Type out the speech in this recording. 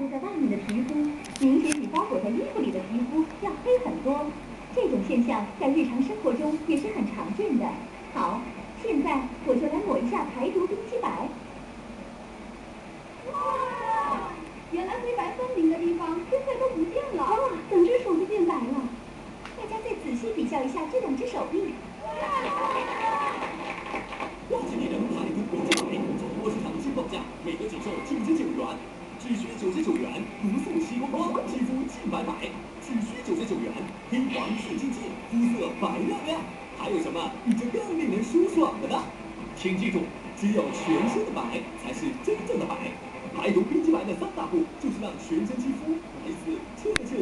在外面的皮肤，明显比包裹在衣服里的皮肤要黑很多。这种现象在日常生活中也是很常见的。好，现在我就来抹一下排毒冰肌白。哇，原来黑白分明的地方现在都不见了。哇，整只手就变白了。大家再仔细比较一下这两只手臂。 哇！20年人排毒冰肌白，从波市场进报价，每盒仅售99元，只需99元，毒素吸光光，肌肤净白白，只需99元，黑黄素净净，肤色白亮亮。还有什么比这更令人舒爽的呢？请记住，只有全身的白才是真正的白。排毒冰肌白的3大步，就是让全身肌肤白丝彻彻。